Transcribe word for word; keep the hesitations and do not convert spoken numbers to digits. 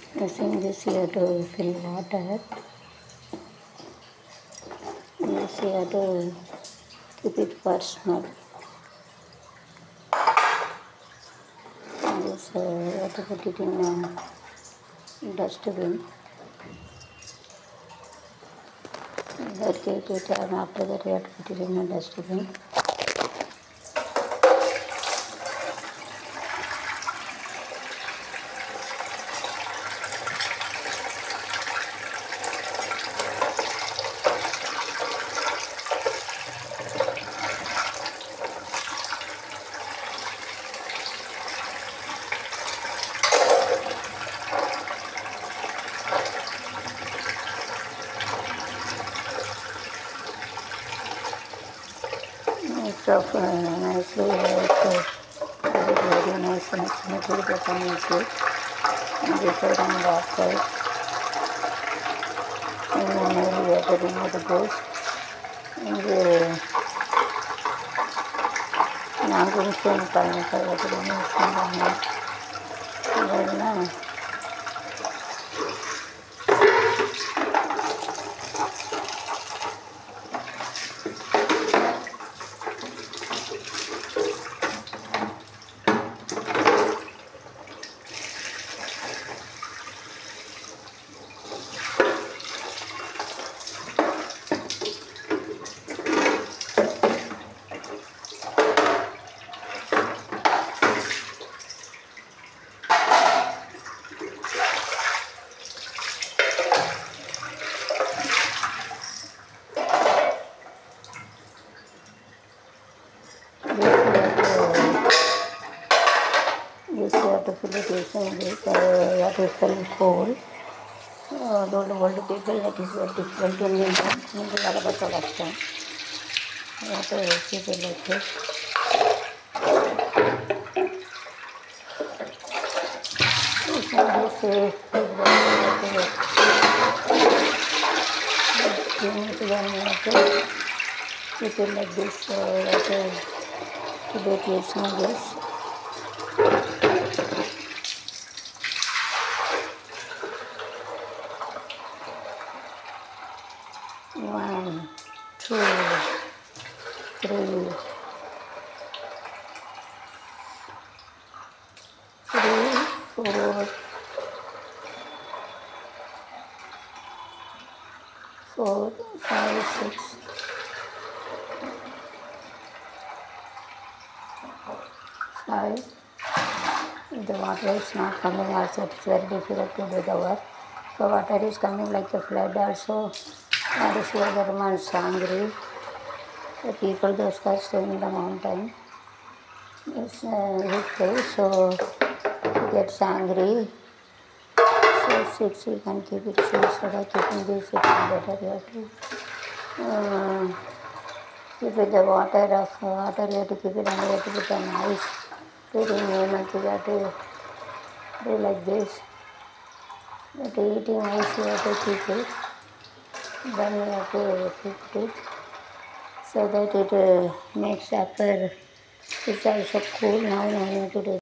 Using this you have to fill water. This you have to keep it personal. And this uh, you have to put it in a dustbin. That keep it, and after that you have to put it in a dustbin. Of uh, nicely like uh, very nice and symmetry that I make it and this side and that side, and then we have to remove the ghost and the non stone pineapple have to remove from the very nice. This you have to fill it using this, uh, you have to fill it whole. Uh, don't hold the people, that is very difficult to make them. You have to production. You have to keep it like this. This one is safe. You have to keep it like this. Uh, you have to keep it using this. One, two, three, three, four, four, five, six, five. The water is not coming also, it's very difficult to do the work. So water is coming like a flood also. That is why the woman is angry. The people, those guys staying in the mountain, is uh, his place, so he gets angry. So six, you can keep it. So instead of keeping this, it is better you have to uh, keep it the water of water. You have to keep it, and you have to put an ice. Very moment you have to do like this. But eating ice, you have to keep it. Then you have to keep it so that it uh, makes upper. It's also cool. Now I need to do